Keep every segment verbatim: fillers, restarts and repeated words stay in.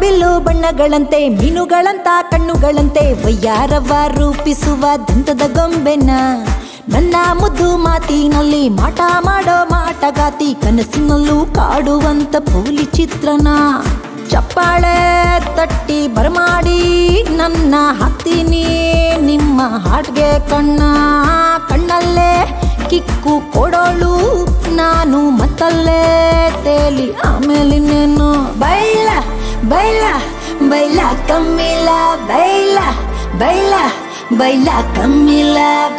bill ಬಣ್ಣಗಳಂತೆ ಮೀನುಗಳಂತ ಕಣ್ಣುಗಳಂತೆ ವಯ್ಯಾರವ ರೂಪಿಸುವ ದಂತದ ಗೊಂಬೆನ ನನ್ನ ಮುದ್ದು ಮಾತಿನಲ್ಲಿ ಮಾಟ ಮಾಡೋ ಮಾಟಗಾತಿ ಕನಸಿನಲ್ಲೂ ಕಾಡುವಂತ ಪೋಲಿ ಚಿತ್ರನ ಚಪ್ಪಾಳೆ ತಟ್ಟಿ ಬರಮಾಡಿ ನನ್ನ ಹಾಕ್ತೀನಿ ನಿಮ್ಮ ಹಾಟ್ಗೆ ಕಣ್ಣ ಕಣ್ಣಲ್ಲೇ ಕಿಕ್ಕು ಕೊಡೋಳು ನಾನು ಮತ್ತಲ್ಲೇ ತೇಲಿ ಆಮೇಲಿನ್ನೇನು ಬೈಲ ಬೈಲ ಬೈಲ ಕಮ್ಮಿಲ್ಲ ಬೈಲ ಬೈಲ ಬೈಲ ಕಮ್ಮಿಲ್ಲ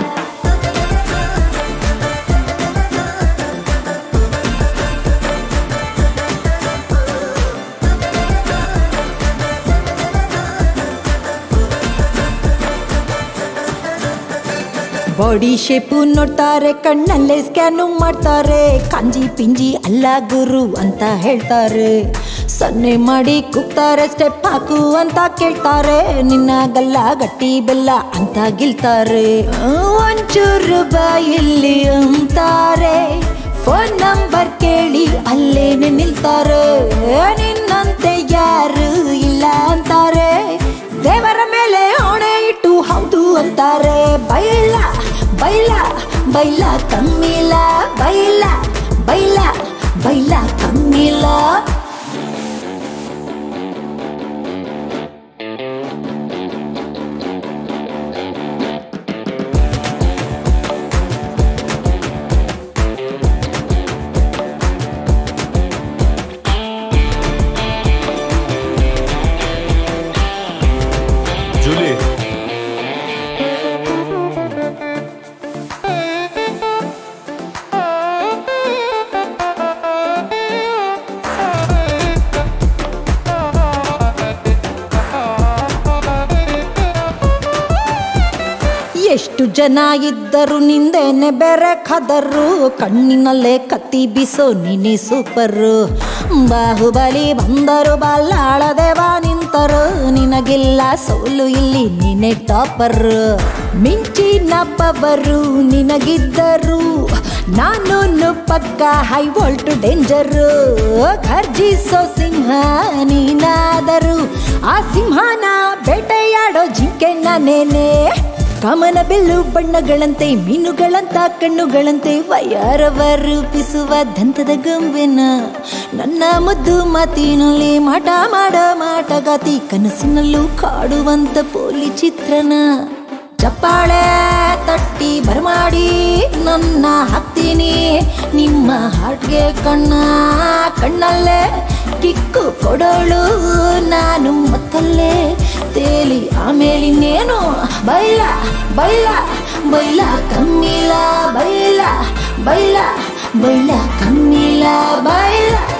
ಬಾಡಿ ಶೇಪು ನೋಡ್ತಾರೆ ಕಣ್ಣಲ್ಲೇ ಸ್ಕ್ಯಾನು ಮಾಡ್ತಾರೆ ಕಾಂಜಿ ಪಿಂಜಿ ಅಲ್ಲ ಗುರು ಅಂತ ಹೇಳ್ತಾರೆ ಸನ್ನೆ ಮಾಡಿ ಕೂಗ್ತಾರೆ ಸ್ಟೆಪ್ ಹಾಕು ಅಂತ ಕೇಳ್ತಾರೆ ನಿನ್ನ ಗಲ್ಲ ಗಟ್ಟಿ ಬೆಲ್ಲ ಅಂತ ಗಿಲ್ತಾರೆ ಒಂಚೂರು ಬಾಯಲ್ಲಿ ಅಂತಾರೆ ಫೋನ್ ನಂಬರ್ ಕೇಳಿ ಅಲ್ಲೇನೆ ನಿಲ್ತಾರೆ ನಿನ್ನಂತೆ ಯಾರು ಇಲ್ಲ ಅಂತಾರೆ ದೇವರ ಮೇಲೆ ಹೊಣೆ ಇಟ್ಟು ಹೌದು ಅಂತಾರೆ ಬೈಲ ಬೈಲ ಬೈಲ ಕಮ್ಮಿಲ್ಲ ಬೈಲ ಬೈಲ ಬೈಲ ಕಮ್ಮಿಲ್ಲ ಎಷ್ಟು ಜನ ಇದ್ದರು ನಿಂದೇನೆ ಬೇರೆ ಖದರು ಕಣ್ಣಿನಲ್ಲೇ ಕತ್ತಿ ಬಿಸೋ ನೀನೆ ಸೂಪರು ಬಾಹುಬಲಿ ಬಂದರು ಬಲ್ಲಾಳದೇವ ನಿಂತರು ನಿನಗಿಲ್ಲ ಸೋಲು ಇಲ್ಲಿ ನೀನೆ ಟಾಪರು ಮಿಂಚಿನ ಪವರು ನಿನಗಿದ್ದರು ನಾನು ಪಕ್ಕ ಹೈ ವೋಲ್ಟ್ ಡೇಂಜರು ಖರ್ಜಿಸೋ ಸಿಂಹ ನೀನಾದರು ಆ ಸಿಂಹನ ಬೇಟೆಯಾಡೋ ಜಿಂಕೆ ನಾನೇನೆ ಕಾಮನ ಬಿಲ್ಲು ಬಣ್ಣಗಳಂತೆ ಮೀನುಗಳಂತ ಕಣ್ಣುಗಳಂತೆ ವಯ್ಯಾರವ ರೂಪಿಸುವ ದಂತದ ಗೊಂಬೆನ ನನ್ನ ಮುದ್ದು ಮಾತಿನಲ್ಲಿ ಮಾಟ ಮಾಡೋ ಮಾಟಗಾತಿ ಕನಸಿನಲ್ಲೂ ಕಾಡುವಂತ ಪೋಲಿ ಚಿತ್ರನ ಚಪ್ಪಾಳೆ ತಟ್ಟಿ ಬರಮಾಡಿ ನನ್ನ ಹಾಕ್ತೀನಿ ನಿಮ್ಮ ಹಾಟ್ಗೆ ಕಣ್ಣ ಕಣ್ಣಲ್ಲೇ ಕಿಕ್ಕು ಕೊಡೋಳು ನಾನು ಮತ್ತಲ್ಲೇ ತೇಲಿ ಆಮೇಲಿನ್ನೇನು ಬೈಲ ಬೈಲ ಬೈಲ ಕಮ್ಮಿಲ್ಲ ಬೈಲ ಬೈಲ ಬೈಲ ಕಮ್ಮಿಲ್ಲ ಬೈಲ